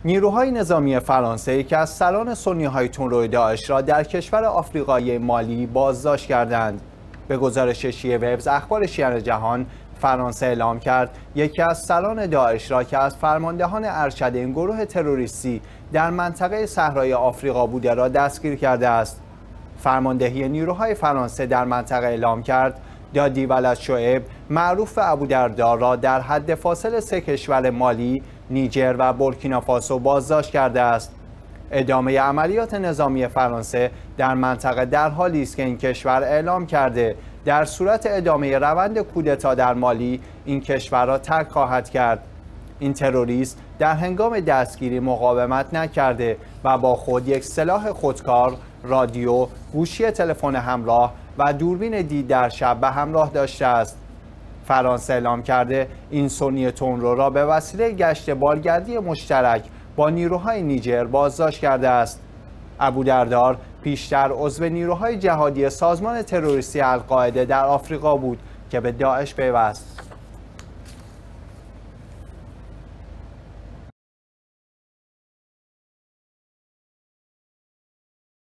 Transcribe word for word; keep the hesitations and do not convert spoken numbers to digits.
نیروهای نظامی فرانسه یکی از سران سنی‌های تندروی داعش را در کشور آفریقایی مالی بازداشت کردند. به گزارش شیعه وبز اخبار شیعه جهان، فرانسه اعلام کرد یکی از سران داعش را که از فرماندهان ارشد این گروه تروریستی در منطقه صحرای آفریقا بوده را دستگیر کرده است. فرماندهی نیروهای فرانسه در منطقه اعلام کرد دادی ولد شعیب معروف به ابودردار را در حد فاصل سه کشور مالی، نیجر و بورکینافاسو بازداشت کرده است. ادامه عملیات نظامی فرانسه در منطقه در حالی است که این کشور اعلام کرده در صورت ادامه روند کودتا در مالی این کشور را ترک خواهد کرد. این تروریست در هنگام دستگیری مقاومت نکرده و با خود یک سلاح خودکار، رادیو، گوشی تلفن همراه و دوربین دید در شب به همراه داشته است. فرانسه اعلام کرده این سنی تندرو را به وسیله گشت بارگردی مشترک با نیروهای نیجر بازداشت کرده است. ابودردار پیشتر عضو نیروهای جهادی سازمان تروریستی القاعده در آفریقا بود که به داعش پیوست.